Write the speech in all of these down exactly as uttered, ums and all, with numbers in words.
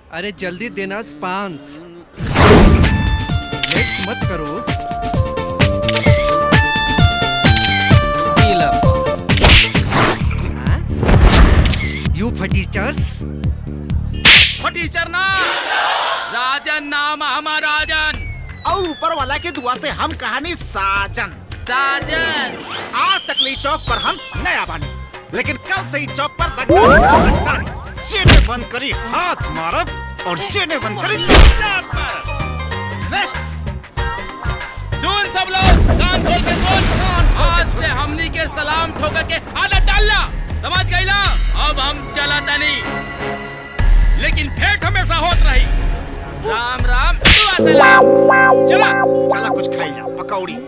अरे जल्दी देना स्पांस। लेट्स मत करो। यू फटीचर्स। फटीचर ना, राजन नाम हमारा राजन। और ऊपर वाला की दुआ से हम कहानी साजन साजन। आज तक ली चौक पर हम नया बानी, लेकिन कल से ही चौक पर रंगदारी चेने बंद करी हाथ मारब और चेने बंद करी सुन सब लोग, कान खोल के सुन। आज से हमनी के सलाम ठोकर के आदत डालना, समझ गई ना? अब हम चला तनी, लेकिन भेंट हमेशा होत रही। राम राम दुआ सलाम। चला चला कुछ खाई जा पकौड़ी।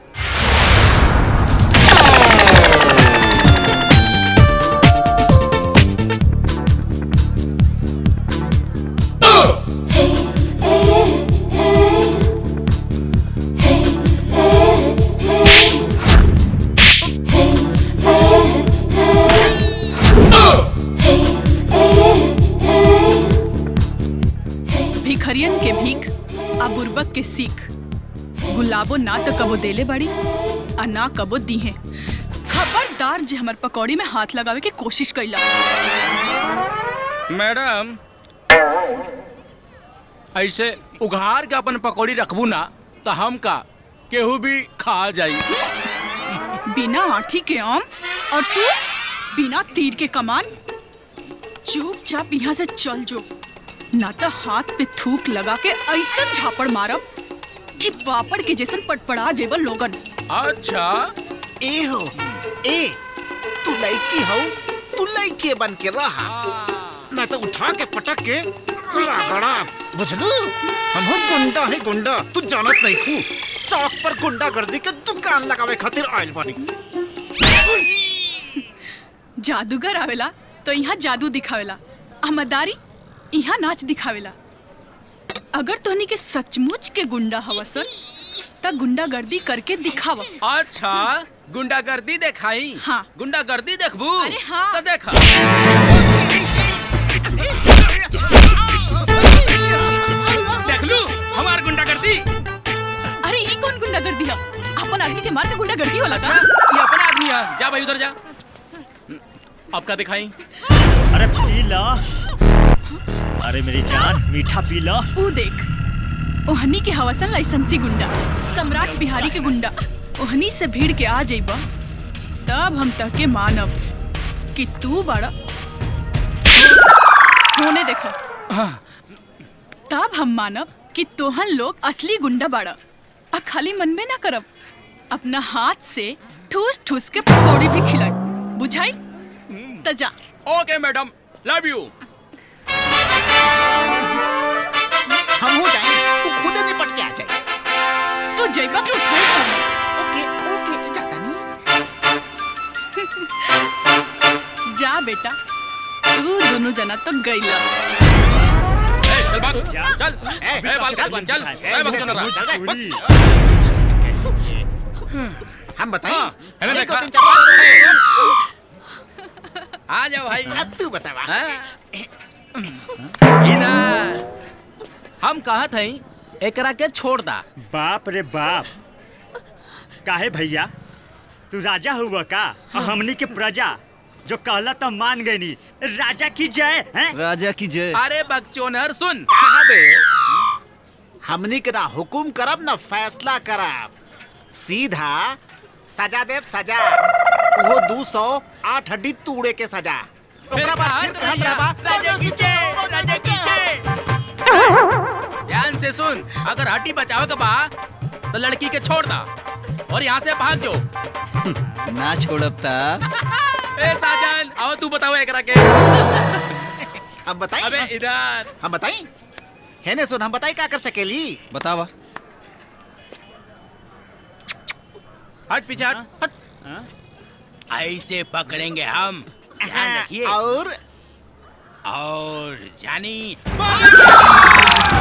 भिखरियन के भीख आ बुर्बक के सीख, गुलाबो ना तो कबो देले बड़ी आ ना कबो दी है। खबरदार जे हमर पकौड़ी में हाथ लगावे की कोशिश कैला। मैडम ऐसे उघार के अपन पकौड़ी रखबू ना तो हम का केहू भी खा जाई। बिना आठी के आम और तू बिना तीर के कमान। चुपचाप यहाँ से चल जो, ना तो हाथ पे थूक लगा के ऐसा झापड़ मारब कि पापड़ के जैसन पटपड़ा जेबल लोगन। अच्छा ए हो ए, तू लड़की हो, तू लड़के बन के रहा, ना तो उठा के पटक के रगड़ा, बुझलू? हम हो गुंडा है गुंडा, तू जानत नहीं तू चौक पर गुंडा गर्दी के दुकान लगावे खातिर आयल बानी। जादूगर आवेला तो यहाँ जादू दिखावेला, अहमदारी यहाँ नाच दिखावेला। अगर तोहनी के सचमुच के गुंडा हवसन त गुंडागर्दी करके दिखावा। अच्छा गुंडागर्दी दिखाई? हाँ। गुंडागर्दी देखबू? अरे हाँ। तो देखा। देख लू हमार गुंडागर्दी। अरे ये कौन गुंडागर्दी है? अपन आदमी के मार के गुंडागर्दी वाला था? ये अपना आदमी है। जा भाई उधर जा। अब का दिखाई? अरे पी ला। अरे मेरी जान मीठा पी ला। वो देख ओहनी के हवसन लाइसेंसी गुंडा, सम्राट बिहारी के गुंडा। ओहनी से भीड़ के आ जाइबा तब हम तके मानब कि तू बड़ा होने देखा। तब हम मानब कि तोहन लोग असली गुंडा बड़ा। आ खाली मन में ना करब, अपना हाथ से ठूस ठूस के पकौड़ी भी खिलाई, बुझाई? त जा। Okay madam, love you. हम हो जाएंगे, तू खुद निपट के आ जाए। तो जइबा के उठाई कर। ओके ओके जाता नहीं। जा बेटा, तू दोनों जना तो गईला। ए चल भाग, चल। ए बाल चल चल। ए भाग चल रहा। हम बताएं? हाँ, है ना देखा? आ जाओ भाई। अब तू बतावा। इधर हम कहत हई एकरा के छोड़ दा। बाप रे बाप, काहे भैया तू राजा हुआ का? हाँ। हमनी के प्रजा जो कहला तो मान गई नी। राजा की जय है? राजा की जय। अरे बकचोनर सुन, कहा बे? हमनी के ना हुकुम करब ना फैसला करब, सीधा सजा देव सजा। वो दो सौ आठ हड्डी तूड़े के सजा। ओकरा बाद फिर कहत रहबा राजा की जय, राजा की जय। ध्यान से सुन, अगर हड्डी बचावे के बा तो लड़की के छोड़ दा और यहाँ से भाग जो। ना छोड़ब ता। ए साजन, आओ तू बताओ एकरा के। अब बताई? अबे इधर हम बताई? है ने सुन, हम बताई क्या कर सकेली? बतावा। हट पीछे हट, हट। ऐसे पकड़ेंगे हम, ध्यान रखिए। और और जानी